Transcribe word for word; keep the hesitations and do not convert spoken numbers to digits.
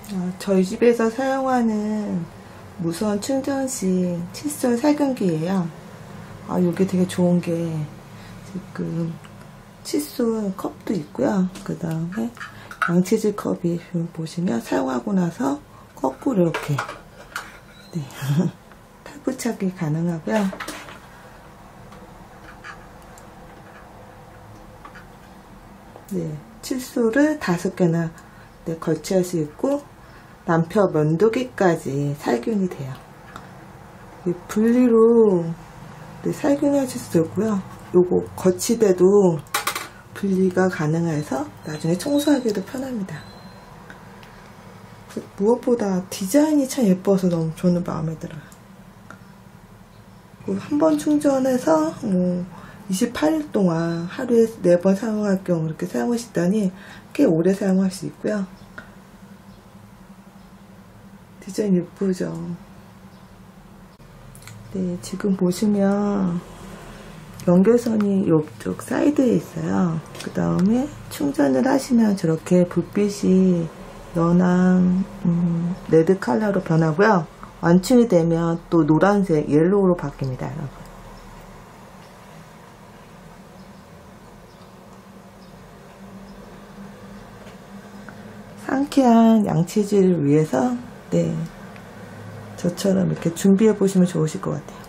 어, 저희 집에서 사용하는 무선 충전식 칫솔 살균기예요. 아, 이게 되게 좋은 게 지금 칫솔 컵도 있고요. 그 다음에 양치질 컵이 보시면 사용하고 나서 거꾸로 이렇게 네. 탈부착이 가능하고요. 네, 칫솔을 다섯 개나 네, 걸치할 수 있고 남편 면도기까지 살균이 돼요. 분리로 네, 살균하실 수 있고요. 요거 거치대도 분리가 가능해서 나중에 청소하기도 편합니다. 무엇보다 디자인이 참 예뻐서 너무 저는 마음에 들어요. 한 번 충전해서 뭐 이십팔 일 동안 하루에 네 번 사용할 경우 이렇게 사용하시다니 꽤 오래 사용할 수 있고요. 디자인 예쁘죠? 네, 지금 보시면 연결선이 이쪽 사이드에 있어요. 그 다음에 충전을 하시면 저렇게 불빛이 연한 음, 레드 컬러로 변하고요. 완충이 되면 또 노란색, 옐로우로 바뀝니다, 여러분. 상쾌한 양치질을 위해서 네, 저처럼 이렇게 준비해 보시면 좋으실 것 같아요.